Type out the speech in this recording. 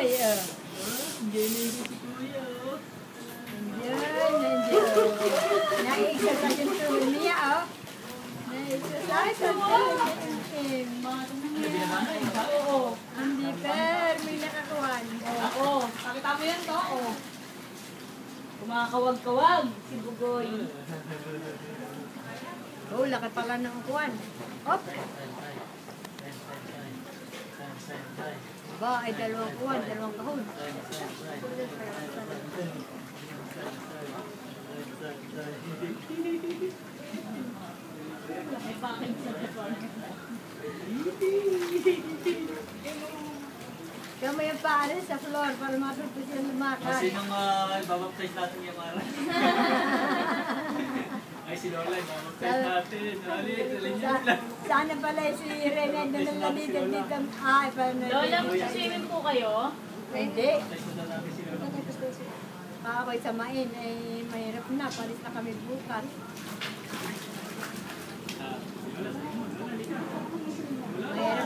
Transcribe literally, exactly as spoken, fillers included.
Enjoy, oh. Enjoy na yung si Kuya, oh. Enjoy, enjoy. Na-exercise yung tuloy niya, oh. Na-exercise ang tuloy niya. Oo. Hindi per, may nakakuhan. Oo. Pakita mo yan to, oh. Kumakawag-kawag si Bugoy. Oh, laki pala ng kuhan. Hop. Ba, ay dalawang kuhan, dalawang kahon. May package sa depan. Kaya may pare sa floor para matupos yung lumakas. Kasi nung uh, babaptize natin yung Mara. Ay, si Lola, babaptize natin. Dali, dali niya lang. Sana pala si Rene na nalalidad dito. Ay, paano? Lola, mag-swimming po kayo? Hindi. Baptize na natin si Lola. Ako'y samain, eh, mahirap na. Palis na kami bukas.